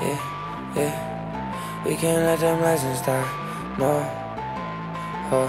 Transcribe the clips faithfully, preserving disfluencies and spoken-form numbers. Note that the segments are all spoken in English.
yeah, yeah. We can't let them legends die, no. Oh.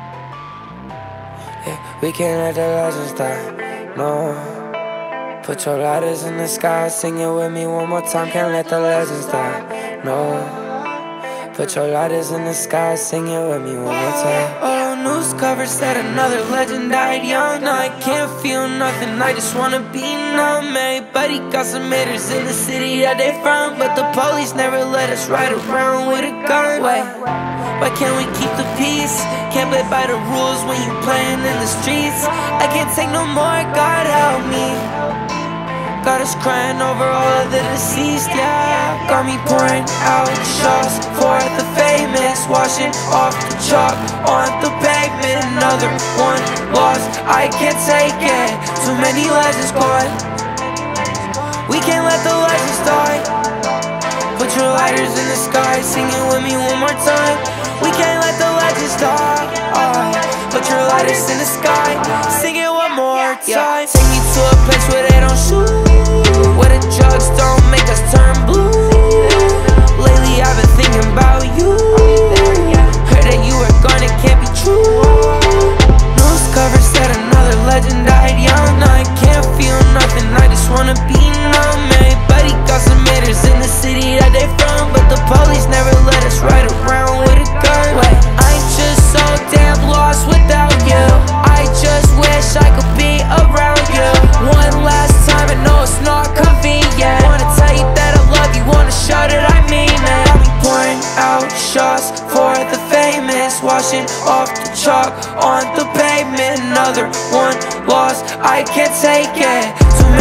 Yeah, we can't let the legends die, no. Put your lighters in the sky, sing it with me one more time. Can't let the legends die, no. Put your lighters in the sky, sing it with me one more time. Oh, news cover said another legend died young. Now I can't feel nothing, I just wanna be numb. Everybody got some haters in the city that they from, but the police never let us ride around with a gun. Wait, why can't we keep the peace? Can't play by the rules when you playing in the streets. I can't take no more, God help me. Got us crying over all of the deceased, yeah. Got me pouring out shots for the famous, washing off the chalk on the pavement. Another one lost, I can't take it. Too many legends gone. We can't let the legends die. Put your lighters in the sky, sing it with me one more time. We can't let the legends die. Put your lighters in the sky, sing it one more time. Take me to a place where they don't shoot, where the drugs don't make us turn blue. Lately I've been thinking about you. Heard that you were gone, it can't be true. News cover said another legend died young. Now I can't feel nothing, I just wanna be numb. Everybody got some haters in the city that they from, but the police never let us ride around with a gun. Wait, I'm just so damn lost without you. I just wish I could be around you. One last time, I know it's not convenient. Wanna tell you that I love you, wanna show that I mean it. Got me pouring out shots for the famous, washing off the chalk on the pavement. Another one lost, I can't take it. Too